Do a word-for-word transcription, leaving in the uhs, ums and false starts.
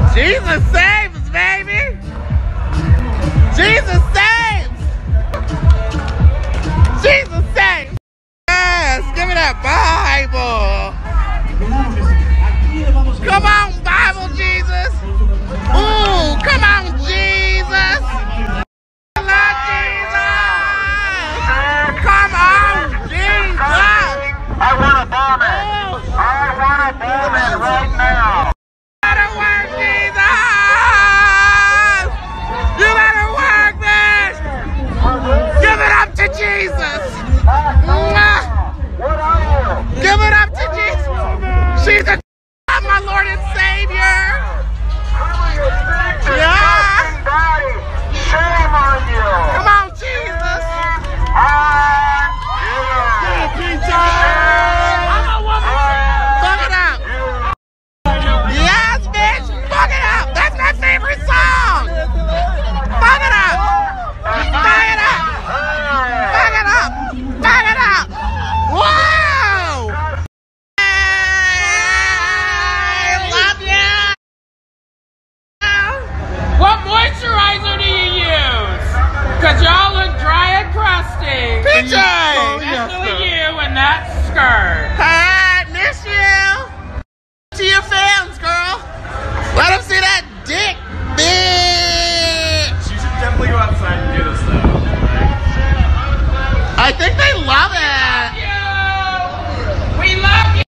Jesus saves, baby. Jesus saves. Jesus saves. Yes, give me that Bible. Come on, Bible Jesus. Ooh, come on, Jesus. Come on, Jesus. Come on, Jesus. I want to bomb it. I want to bomb it right now. You better work, Jesus. You better work this. Give it up to Jesus. Give it up to Jesus. She's a my Lord and Savior. Yeah. Shame on you. Come on, Jesus. Ah, Yeah, Pinche. I'm a woman. Fuck it up. Yes, bitch. Fuck it up. That's my favorite song. Fuck it up. Fuck it up. Fuck it up. Fuck it up. Whoa. I love you. What moisturizer do you use? Because y'all look dry and crusty. Pinche. Especially you and that skirt. I miss you. To your fans, girl. Let them see that dick, bitch. You should definitely go outside and do this though. I think they love it.